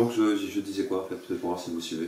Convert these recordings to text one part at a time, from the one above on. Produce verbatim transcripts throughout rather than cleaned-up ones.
Donc je, je disais quoi en fait, pour voir si vous suivez.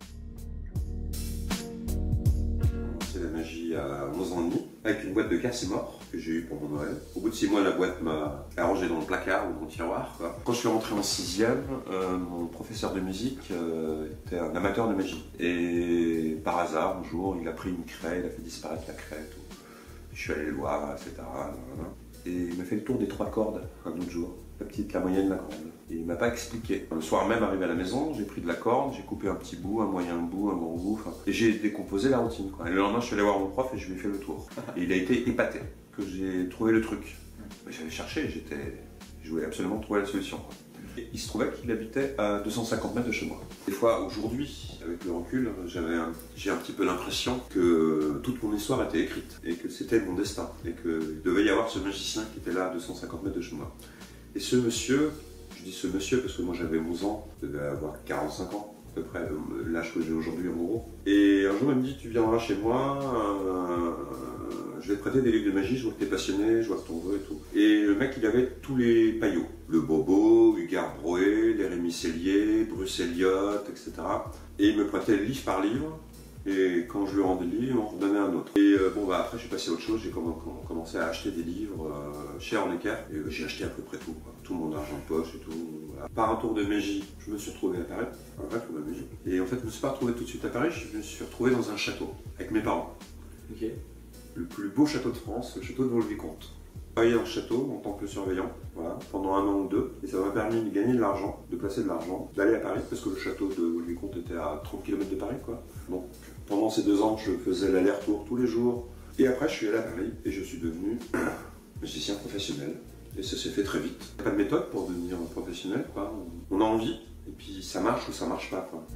J'ai la magie à onze ans et demi, avec une boîte de Cassimore que j'ai eue pour mon Noël. Au bout de six mois, la boîte m'a arrangé dans le placard ou dans le tiroir, quoi. Quand je suis rentré en sixième, euh, mon professeur de musique euh, était un amateur de magie. Et par hasard, un jour, il a pris une craie, il a fait disparaître la craie. Tout. Je suis allé le voir, et cetera. Et il m'a fait le tour des trois cordes un autre jour. La petite, la moyenne, la grande. Et il m'a pas expliqué. Le soir même, arrivé à la maison, j'ai pris de la corde, j'ai coupé un petit bout, un moyen bout, un gros bout, enfin, et j'ai décomposé la routine, quoi. Et le lendemain, je suis allé voir mon prof et je lui ai fait le tour. Et il a été épaté que j'ai trouvé le truc. Mais j'avais cherché, j'étais, je voulais absolument trouver la solution, quoi. Et il se trouvait qu'il habitait à deux cent cinquante mètres de chez moi. Des fois, aujourd'hui, avec le recul, j'avais un, j'ai un petit peu l'impression que toute mon histoire était écrite et que c'était mon destin et qu'il devait y avoir ce magicien qui était là à deux cent cinquante mètres de chez moi. Et ce monsieur, je dis ce monsieur parce que moi j'avais onze ans, je devais avoir quarante-cinq ans, à peu près l'âge que j'ai aujourd'hui en gros. Et un jour il me dit, tu viendras chez moi, euh, je vais te prêter des livres de magie, je vois que tu es passionné, je vois que t'en veux et tout. Et le mec il avait tous les paillots, le Bobo, Hugues Broé, les Rémi Cellier, Bruce Elliott, et cetera. Et il me prêtait livre par livre. Et quand je lui rendais le livre, on redonnait un autre. Et euh, bon, bah après, je suis passé à autre chose. J'ai commencé à acheter des livres euh, chez Hornecker. Et euh, j'ai acheté à peu près tout, quoi. Tout mon argent de poche et tout. Voilà. Par un tour de magie, je me suis retrouvé à Paris. Un vrai tour de magie. Et en fait, je me suis pas retrouvé tout de suite à Paris. Je me suis retrouvé dans un château avec mes parents. Ok. Le plus beau château de France, le château de Vaux-le-Vicomte. J'ai travaillé dans le château en tant que surveillant, voilà, pendant un an ou deux, et ça m'a permis de gagner de l'argent, de placer de l'argent, d'aller à Paris, parce que le château de Vaux-le-Vicomte était à trente kilomètres de Paris, quoi. Donc pendant ces deux ans, je faisais l'aller-retour tous les jours, et après je suis allé à Paris, et je suis devenu musicien professionnel, et ça s'est fait très vite. Il n'y a pas de méthode pour devenir un professionnel, quoi. On a envie, et puis ça marche ou ça marche pas, quoi.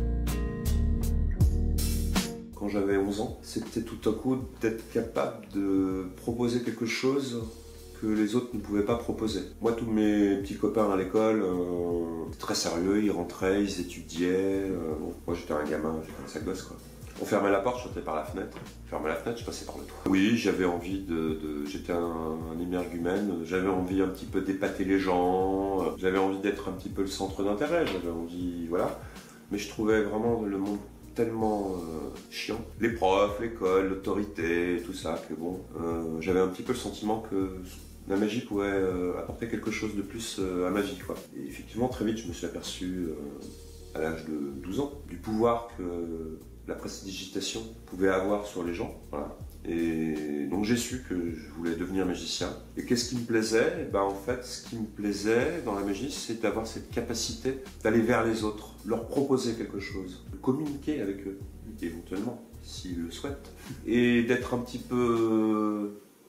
Quand j'avais onze ans, c'était tout à coup d'être capable de proposer quelque chose que les autres ne pouvaient pas proposer. Moi, tous mes petits copains à l'école, euh, très sérieux, ils rentraient, ils étudiaient. Euh, bon, moi, j'étais un gamin, j'étais un sac gosse, quoi. On fermait la porte, je sautais par la fenêtre. Je fermais la fenêtre, je passais par le toit. Oui, j'avais envie de... de j'étais un, un émergumène, j'avais envie un petit peu d'épater les gens, j'avais envie d'être un petit peu le centre d'intérêt, j'avais envie... voilà. Mais je trouvais vraiment le monde tellement euh, chiant. Les profs, l'école, l'autorité, tout ça, que bon, euh, j'avais un petit peu le sentiment que la magie pouvait euh, apporter quelque chose de plus euh, à ma vie, quoi. Et effectivement, très vite, je me suis aperçu, euh, à l'âge de douze ans, du pouvoir que la prestidigitation pouvait avoir sur les gens, voilà. Et donc j'ai su que je voulais devenir magicien. Et qu'est-ce qui me plaisait? Ben, en fait, ce qui me plaisait dans la magie, c'est d'avoir cette capacité d'aller vers les autres, leur proposer quelque chose, de communiquer avec eux, éventuellement, s'ils le souhaitent, et d'être un petit peu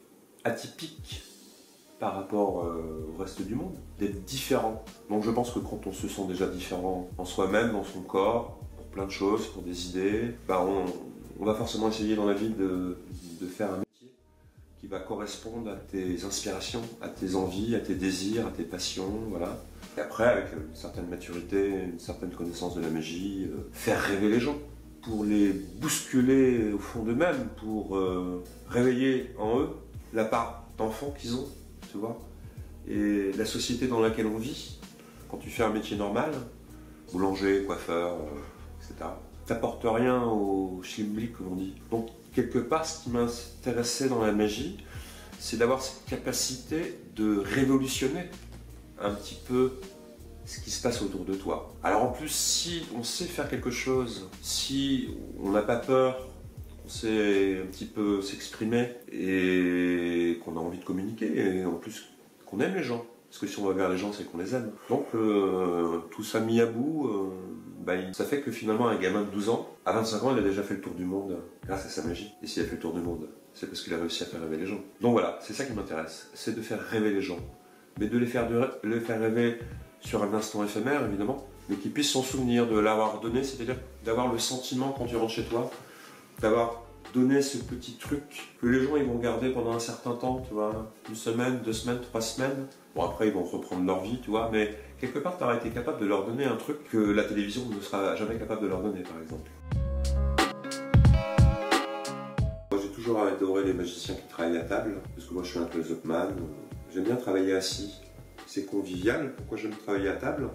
atypique par rapport euh, au reste du monde, d'être différent. Donc je pense que quand on se sent déjà différent en soi-même, dans son corps, pour plein de choses, pour des idées, ben on, on va forcément essayer dans la vie de, de faire un métier qui va correspondre à tes inspirations, à tes envies, à tes désirs, à tes passions, voilà. Et après, avec une certaine maturité, une certaine connaissance de la magie, euh, faire rêver les gens, pour les bousculer au fond d'eux-mêmes, pour euh, réveiller en eux la part d'enfant qu'ils ont, tu vois. Et la société dans laquelle on vit, quand tu fais un métier normal, boulanger, coiffeur, euh, et cetera, t'apportes rien au schlimblick, comme on dit. Donc, quelque part, ce qui m'intéressait dans la magie, c'est d'avoir cette capacité de révolutionner un petit peu ce qui se passe autour de toi. Alors en plus, si on sait faire quelque chose, si on n'a pas peur, on sait un petit peu s'exprimer et qu'on a envie de communiquer, et en plus qu'on aime les gens, parce que si on va vers les gens, c'est qu'on les aime. Donc euh, tout ça mis à bout, euh, bah, ça fait que finalement un gamin de douze ans, à vingt-cinq ans, il a déjà fait le tour du monde grâce à sa magie. Et s'il a fait le tour du monde, c'est parce qu'il a réussi à faire rêver les gens. Donc voilà, c'est ça qui m'intéresse, c'est de faire rêver les gens. Mais de les faire, de les faire rêver sur un instant éphémère, évidemment, mais qu'ils puissent s'en souvenir, de l'avoir donné, c'est-à-dire d'avoir le sentiment quand tu rentres chez toi, d'avoir donné ce petit truc que les gens ils vont garder pendant un certain temps, tu vois, une semaine, deux semaines, trois semaines. Bon, après ils vont reprendre leur vie, tu vois, mais quelque part tu auras été capable de leur donner un truc que la télévision ne sera jamais capable de leur donner, par exemple. Moi j'ai toujours adoré les magiciens qui travaillent à table, parce que moi je suis un close-up man, j'aime bien travailler assis. C'est convivial. Pourquoi j'aime travailler à table?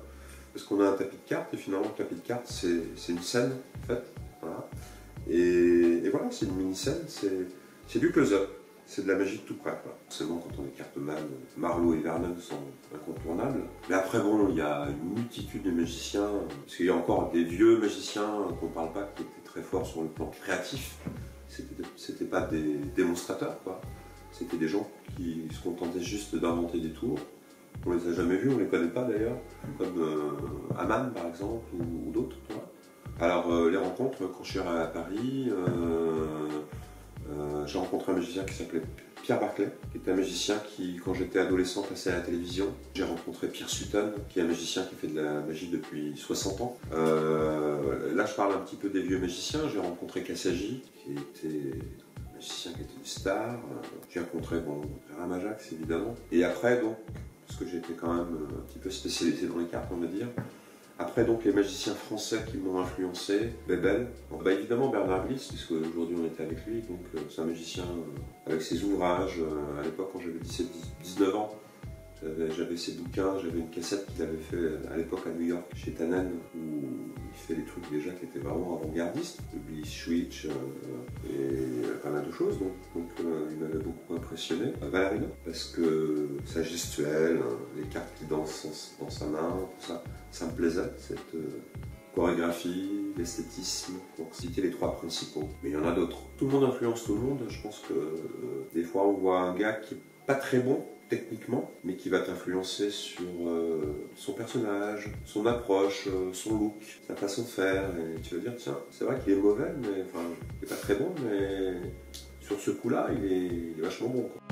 parce qu'on a un tapis de cartes, et finalement le tapis de cartes c'est une scène en fait. Voilà. Et, et voilà, c'est une mini-scène, c'est du close-up, c'est de la magie de tout près. Forcément, quand on écarte mal, Marlowe et Vernon sont incontournables. Mais après, bon, il y a une multitude de magiciens, parce qu'il y a encore des vieux magiciens qu'on ne parle pas, qui étaient très forts sur le plan créatif. C'était pas des démonstrateurs, quoi. C'était des gens qui se contentaient juste d'inventer des tours. On les a jamais vus, on les connaît pas d'ailleurs, comme euh, Hamann par exemple, ou, ou d'autres. Alors euh, les rencontres, quand je suis à Paris, euh, euh, j'ai rencontré un magicien qui s'appelait Pierre Barclay, qui était un magicien qui, quand j'étais adolescent, passait à la télévision. J'ai rencontré Pierre Sutton, qui est un magicien qui fait de la magie depuis soixante ans. Euh, là je parle un petit peu des vieux magiciens, j'ai rencontré Kassagi, qui était un magicien qui était une star. J'ai rencontré bon, Gérard Majax évidemment. Et après donc, parce que j'étais quand même un petit peu spécialisé dans les cartes, on va dire. Après, donc, les magiciens français qui m'ont influencé, Bebel, bon, bah, évidemment Bernard Bliss, puisque aujourd'hui on était avec lui, donc euh, c'est un magicien euh, avec ses ouvrages. Euh, à l'époque, quand j'avais dix-sept dix-neuf ans, j'avais ses bouquins, j'avais une cassette qu'il avait fait à l'époque à New York, chez Tannen, où il fait des trucs déjà qui étaient vraiment avant-gardistes, le Bliss Switch euh, et pas mal de choses, donc, donc euh, il m'avait beaucoup impressionné. Valerino, parce que sa gestuelle, euh, les cartes qui dansent dans sa main, tout ça, ça me plaisait, cette euh, chorégraphie, l'esthétisme, donc c'était les trois principaux, mais il y en a d'autres. Tout le monde influence tout le monde, je pense que euh, des fois on voit un gars qui est pas très bon, techniquement, mais qui va t'influencer sur euh, son personnage, son approche, euh, son look, sa façon de faire, et tu vas dire tiens, c'est vrai qu'il est mauvais, mais enfin, il est pas très bon, mais sur ce coup-là, il, il est vachement bon, quoi.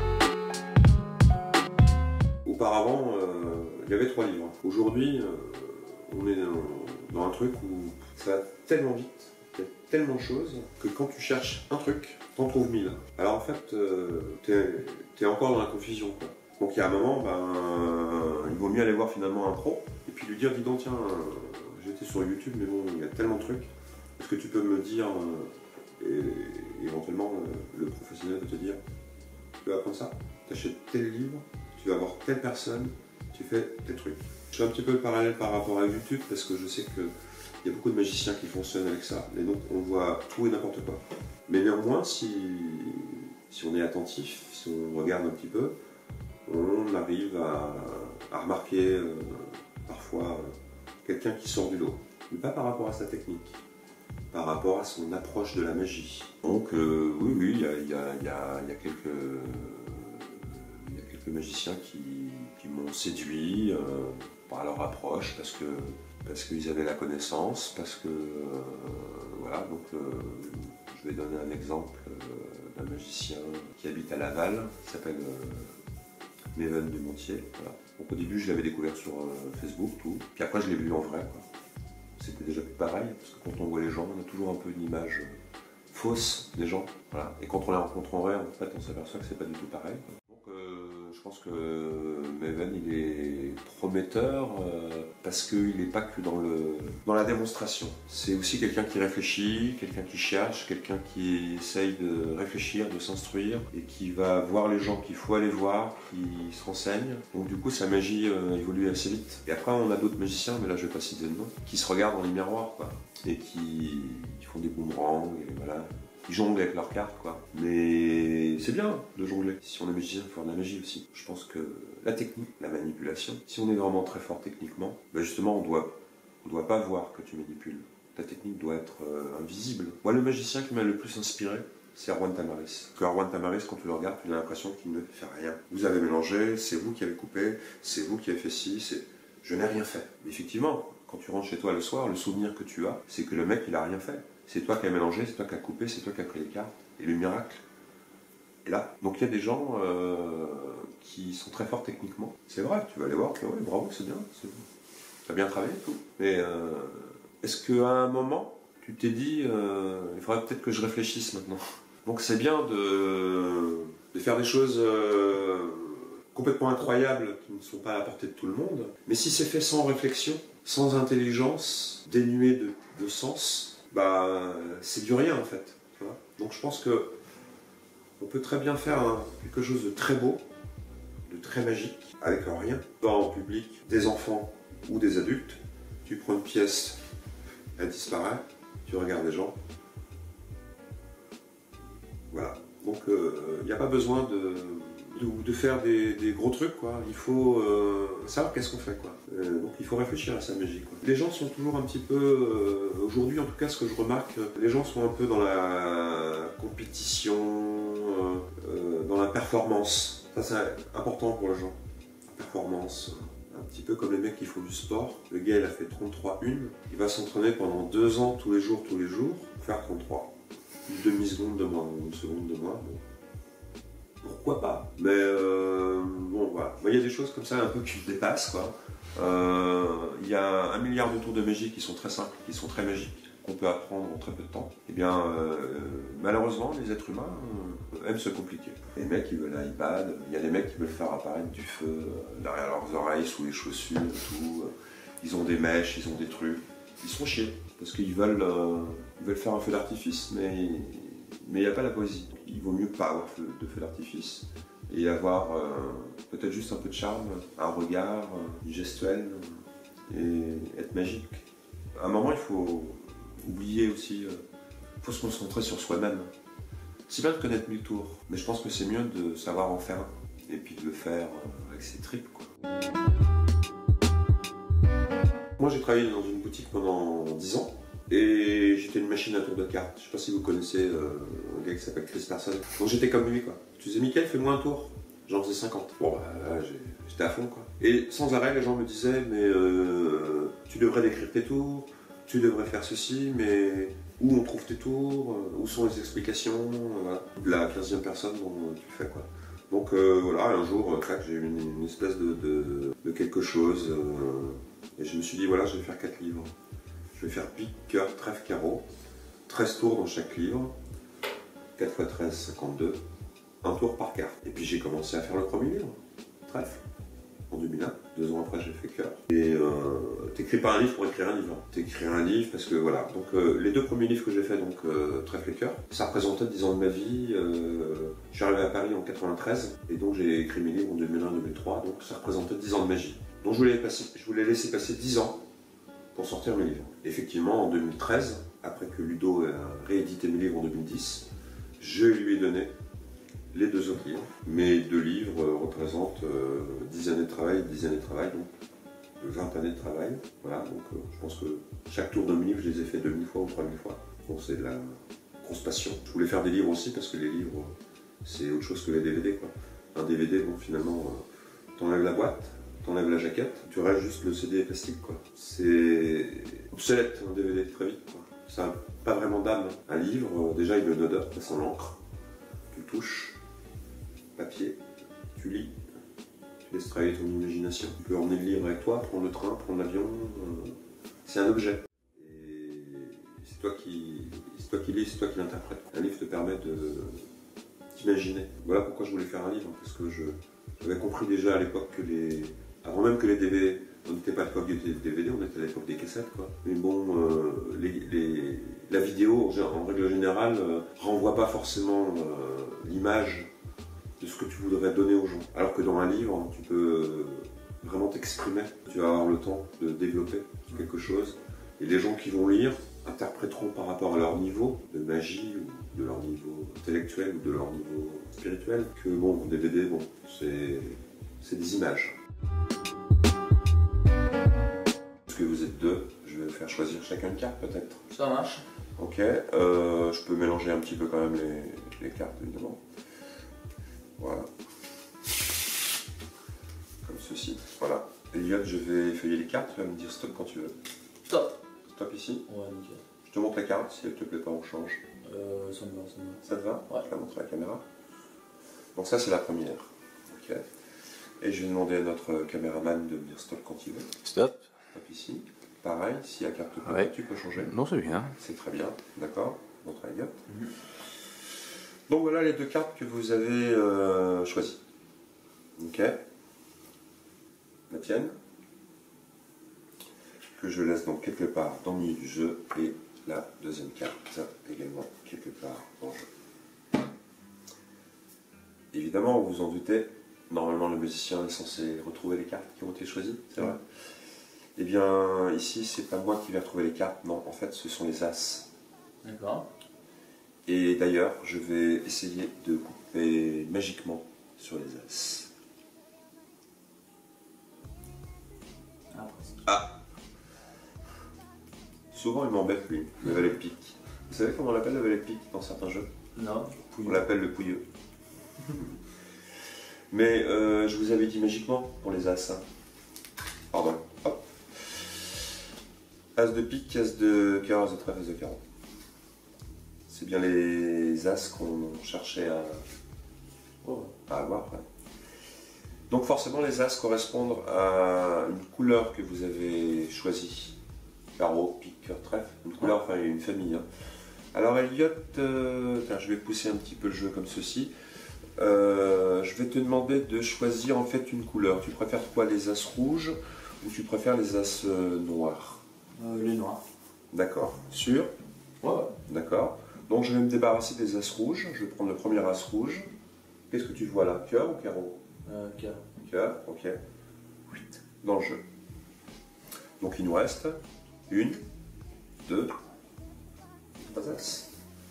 Auparavant, euh, il y avait trois livres. Aujourd'hui, euh, on est dans, dans un truc où ça va tellement vite, il y a tellement de choses, que quand tu cherches un truc, t'en trouves mille. Alors en fait, euh, t'es es encore dans la confusion, quoi. Donc il y a un moment, ben, euh, il vaut mieux aller voir finalement un pro, et puis lui dire, dis donc tiens, euh, j'étais sur YouTube, mais bon, il y a tellement de trucs, est-ce que tu peux me dire, euh, et éventuellement euh, le professionnel va te dire, tu vas apprendre ça, t'achètes tel livre, tu vas voir telle personne, tu fais tes trucs. Je fais un petit peu le parallèle par rapport à YouTube, parce que je sais qu'il y a beaucoup de magiciens qui fonctionnent avec ça, et donc on voit tout et n'importe quoi. Mais néanmoins, si, si on est attentif, si on regarde un petit peu, on arrive à, à remarquer euh, parfois euh, quelqu'un qui sort du lot. Mais pas par rapport à sa technique, par rapport à son approche de la magie. Donc euh, oui, oui, il y a, y a, y a, y a quelques... Euh, il y a quelques magiciens qui, qui m'ont séduit euh, par leur approche, parce que parce qu'ils avaient la connaissance, parce que euh, voilà, donc euh, je vais donner un exemple euh, d'un magicien qui habite à Laval, qui s'appelle euh, Méven Dumontier. Voilà. Donc au début je l'avais découvert sur euh, Facebook, tout, puis après je l'ai vu en vrai. C'était déjà plus pareil, parce que quand on voit les gens, on a toujours un peu une image euh, fausse des gens, voilà. Et quand on les rencontre en vrai, en fait on s'aperçoit que c'est pas du tout pareil. Je pense que Méven il est prometteur euh, parce qu'il n'est pas que dans, le, dans la démonstration. C'est aussi quelqu'un qui réfléchit, quelqu'un qui cherche, quelqu'un qui essaye de réfléchir, de s'instruire et qui va voir les gens qu'il faut aller voir, qui se renseignent. Donc du coup sa magie euh, évolue assez vite. Et après on a d'autres magiciens, mais là je vais pas citer de nom, qui se regardent dans les miroirs quoi, et qui, qui font des boomerangs et voilà. Ils jonglent avec leurs cartes, quoi. Mais c'est bien de jongler. Si on est magicien, il faut faire de la magie aussi. Je pense que la technique, la manipulation, si on est vraiment très fort techniquement, ben justement, on doit, on doit pas voir que tu manipules. Ta technique doit être euh, invisible. Moi, le magicien qui m'a le plus inspiré, c'est Erwan Tamaris. Parce que Erwan Tamaris, quand tu le regardes, tu as l'impression qu'il ne fait rien. Vous avez mélangé, c'est vous qui avez coupé, c'est vous qui avez fait ci, c'est... Je n'ai rien fait. Mais effectivement, quand tu rentres chez toi le soir, le souvenir que tu as, c'est que le mec, il a rien fait. C'est toi qui as mélangé, c'est toi qui as coupé, c'est toi qui as pris les cartes. Et le miracle est là. Donc il y a des gens euh, qui sont très forts techniquement. C'est vrai, tu vas aller voir, ouais, bravo, c'est bien, tu as bien travaillé et tout. Mais euh, est-ce qu'à un moment, tu t'es dit, euh, il faudrait peut-être que je réfléchisse maintenant. Donc c'est bien de, de faire des choses euh, complètement incroyables qui ne sont pas à la portée de tout le monde. Mais si c'est fait sans réflexion, sans intelligence, dénué de, de sens, bah, c'est du rien en fait. Tu vois. Donc je pense que on peut très bien faire un, quelque chose de très beau, de très magique, avec rien, dans le public, des enfants ou des adultes. Tu prends une pièce, elle disparaît, tu regardes les gens. Voilà. Donc il euh, n'y a pas besoin de, de, de faire des, des gros trucs, quoi. Il faut euh, savoir qu'est-ce qu'on fait, quoi. Euh, donc il faut réfléchir à sa magie, quoi. Les gens sont toujours un petit peu, euh, aujourd'hui en tout cas, ce que je remarque, les gens sont un peu dans la compétition, euh, euh, dans la performance. Ça c'est important pour les gens. La performance. Un petit peu comme les mecs qui font du sport. Le gars il a fait trente-trois une, il va s'entraîner pendant deux ans tous les jours, tous les jours, pour faire trente-trois. Une demi-seconde de moins, une seconde de moins. Bon. Pourquoi pas? Mais euh, bon voilà. Il y a des choses comme ça un peu qui me dépassent, quoi. Euh, il y a un milliard de tours de magie qui sont très simples, qui sont très magiques, qu'on peut apprendre en très peu de temps. Et bien euh, malheureusement les êtres humains euh, aiment se compliquer. Les mecs ils veulent un iPad, il y a des mecs qui veulent faire apparaître du feu euh, derrière leurs oreilles, sous les chaussures et tout. Ils ont des mèches, ils ont des trucs. Ils sont chiés parce qu'ils veulent, euh, ils veulent faire un feu d'artifice, mais mais il n'y a pas la poésie. Il vaut mieux pas avoir de feu d'artifice et avoir euh, peut-être juste un peu de charme, un regard, euh, gestuel et être magique. À un moment, il faut oublier aussi, il euh, faut se concentrer sur soi-même. C'est bien de connaître mille tours, mais je pense que c'est mieux de savoir en faire un et puis de le faire euh, avec ses tripes, quoi. Moi, j'ai travaillé dans une boutique pendant dix ans. Et j'étais une machine à tour de cartes. Je sais pas si vous connaissez euh, un gars qui s'appelle Chris Person. Donc j'étais comme lui, quoi. Tu disais, Mickaël, fais-moi un tour. J'en faisais cinquante. Bon, bah, j'étais à fond, quoi. Et sans arrêt, les gens me disaient, mais euh, tu devrais décrire tes tours, tu devrais faire ceci, mais où on trouve tes tours, où sont les explications, voilà. La quinzième personne dont tu fais, quoi. Donc euh, voilà, un jour, j'ai eu une, une espèce de, de, de quelque chose. Euh, et je me suis dit, voilà, je vais faire quatre livres. Je vais faire pique, cœur, trèfle, carreau, treize tours dans chaque livre, quatre fois treize, cinquante-deux, un tour par carte. Et puis j'ai commencé à faire le premier livre, trèfle, en deux mille un. Deux ans après, j'ai fait cœur. Et euh, t'écris pas un livre pour écrire un livre. T'écris un livre parce que voilà. Donc euh, les deux premiers livres que j'ai fait, donc euh, trèfle et cœur, ça représentait dix ans de ma vie. Euh, je suis arrivé à Paris en quatre-vingt-treize et donc j'ai écrit mes livres en deux mille un deux mille trois. Donc ça représentait dix ans de magie. Donc je voulais, passer, je voulais laisser passer dix ans pour sortir mes livres. Effectivement, en deux mille treize, après que Ludo a réédité mes livres en deux mille dix, je lui ai donné les deux autres livres. Mes deux livres représentent euh, dix années de travail, dix années de travail, donc vingt années de travail. Voilà, donc euh, je pense que chaque tour de mes livres, je les ai fait deux mille fois ou trois mille fois. Bon, c'est de la grosse passion. Je voulais faire des livres aussi parce que les livres, c'est autre chose que les D V D, quoi. Un D V D, bon, finalement, euh, t'enlèves la boîte, t'enlèves la jaquette, tu restes juste le C D plastique, quoi. C'est obsolète, un D V D, très vite, quoi. Ça n'a pas vraiment d'âme. Un livre, déjà il a une odeur, ça sent l'encre. Tu le touches, papier, tu lis, tu laisses travailler ton imagination. Tu peux emmener le livre avec toi, prendre le train, prendre l'avion. Euh, c'est un objet. Et c'est toi qui, c'est toi qui lis, c'est toi qui l'interprète. Un livre te permet de t'imaginer. Voilà pourquoi je voulais faire un livre, parce que je j'avais compris déjà à l'époque que les avant même que les D V D, on n'était pas à l'époque des D V D, on était à l'époque des cassettes, quoi. Mais bon, euh, les, les, la vidéo, en règle générale, euh, renvoie pas forcément euh, l'image de ce que tu voudrais donner aux gens. Alors que dans un livre, tu peux vraiment t'exprimer. Tu vas avoir le temps de développer quelque chose. Et les gens qui vont lire interpréteront par rapport à leur niveau de magie, ou de leur niveau intellectuel, ou de leur niveau spirituel, que bon, D V D, bon, c'est des images. Parce que vous êtes deux, je vais vous faire choisir chacun une carte peut-être. Ça marche. Ok, euh, je peux mélanger un petit peu quand même les, les cartes évidemment. Voilà. Comme ceci. Voilà. Elliot, je vais effeuiller les cartes, tu vas me dire stop quand tu veux. Stop. Stop ici. Ouais, nickel. Je te montre la carte, si elle te plaît pas, on change. Euh, ça me va, ça me va. Ça te va? Ouais. Je la montre à la caméra. Donc ça c'est la première. Ok. Et je vais demander à notre caméraman de me dire stop quand il veut. Stop. Stop ici. Pareil, si la carte te plaît, Ouais. tu peux changer. Non, c'est bien. C'est très bien, d'accord. Montre à Elliot. Mm-hmm. Donc voilà les deux cartes que vous avez euh, choisies. Ok. La tienne. Que je laisse donc quelque part dans le milieu du jeu. Et la deuxième carte également quelque part dans le jeu. Évidemment, vous vous en doutez, normalement le musicien est censé retrouver les cartes qui ont été choisies, c'est vrai. Eh bien, ici, c'est pas moi qui vais retrouver les cartes, non, en fait, ce sont les as. D'accord. Et d'ailleurs, je vais essayer de couper magiquement sur les as. Ah, précis. Ah! Souvent, il m'embête, lui, le valet de pique. Vous savez comment on l'appelle, le valet de pique, dans certains jeux? Non. On l'appelle le pouilleux. Mais euh, je vous avais dit magiquement pour les as. Hein. Pardon. Hop. As de pique, as de cœur, as de trèfle, as de carreau. C'est bien les as qu'on cherchait à, Oh. à avoir. Ouais. Donc forcément les as correspondent à une couleur que vous avez choisie. Carreau, pique, cœur, trèfle. Une couleur, enfin une famille. Hein. Alors Elliot, euh, tiens, je vais pousser un petit peu le jeu comme ceci. Euh, je vais te demander de choisir en fait une couleur. Tu préfères quoi, les as rouges ou tu préfères les as euh, noirs? Euh, les noirs. D'accord. Sûr? Ouais, ouais. D'accord. Donc je vais me débarrasser des as rouges. Je vais prendre le premier as rouge. Qu'est-ce que tu vois là? Cœur ou carreau? Euh, cœur. Cœur, ok. Dans le jeu. Donc il nous reste une, deux, trois as.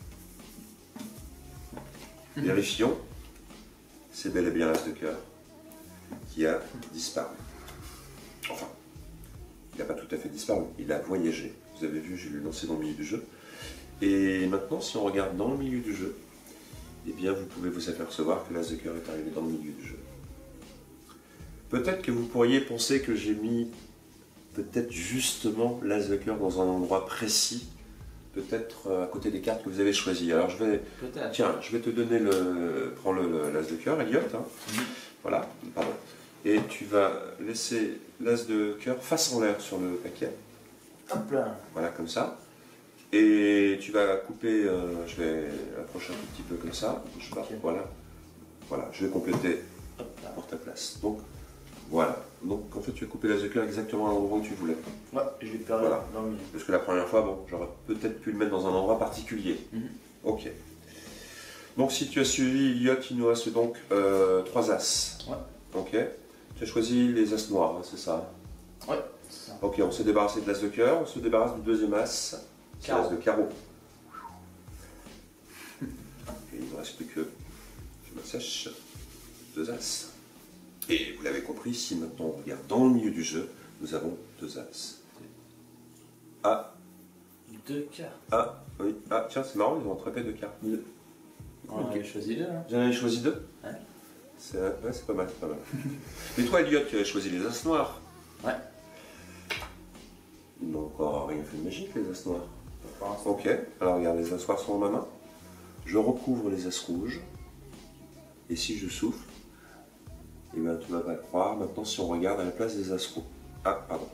Vérifions. C'est bel et bien l'as de cœur qui a disparu. Enfin, il n'a pas tout à fait disparu, il a voyagé. Vous avez vu, je l'ai lancé dans le milieu du jeu. Et maintenant, si on regarde dans le milieu du jeu, eh bien, vous pouvez vous apercevoir que l'as de cœur est arrivé dans le milieu du jeu. Peut-être que vous pourriez penser que j'ai mis peut-être justement l'as de cœur dans un endroit précis, peut-être à côté des cartes que vous avez choisies. Alors je vais, Peut-être. tiens, je vais te donner le, prends le l'as de cœur, Elliot. Hein. Mmh. Voilà, pardon. Et tu vas laisser l'as de cœur face en l'air sur le paquet. Hop là. Voilà, comme ça. Et tu vas couper, euh, je vais approcher un tout petit peu comme ça. Je sais pas, Okay. Voilà. Voilà, je vais compléter Hop là. pour ta place. Donc, voilà. Donc, en fait, tu vas couper l'as de cœur exactement à l'endroit où tu voulais. Ouais, je vais le faire Voilà. dans le milieu. Parce que la première fois, bon, j'aurais peut-être pu le mettre dans un endroit particulier. Mmh. Ok. Donc, si tu as suivi, Elliot, il nous reste donc euh, trois as. Ouais. Ok. Tu as choisi les as noirs, hein, c'est ça? Ouais, c'est ça. Ok, on s'est débarrassé de l'as de cœur, on se débarrasse du deuxième as, c'est l'as de carreau. Et il ne reste plus que je me sèche deux as. Et vous l'avez compris, si maintenant on regarde dans le milieu du jeu, nous avons deux as. Ah, Deux cartes. ah, oui, ah, tiens, c'est marrant, ils ont très peu de cartes. On en avait choisi deux. Hein. J'en avais choisi deux. Ouais. C'est ouais, c'est pas mal, c'est pas mal. Et toi, Elliot, tu avais choisi les as noirs. Ouais. Ils n'ont encore rien fait de magique, les as noirs. Pour l'instant. Ok, alors regarde, les as noirs sont dans ma main. Je recouvre les as rouges. Et si je souffle, eh bien, tu ne vas pas le croire. Maintenant, si on regarde à la place des as rouges. Ah, pardon.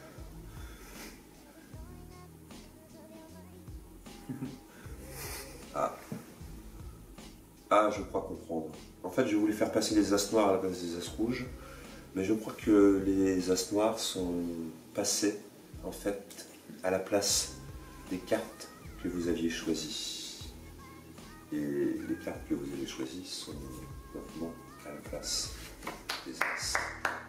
Ah. Ah, je crois comprendre. En fait, je voulais faire passer les as noirs à la place des as rouges. Mais je crois que les as noirs sont passés, en fait, à la place des cartes que vous aviez choisies. Et les cartes que vous avez choisies sont maintenant à la place des as.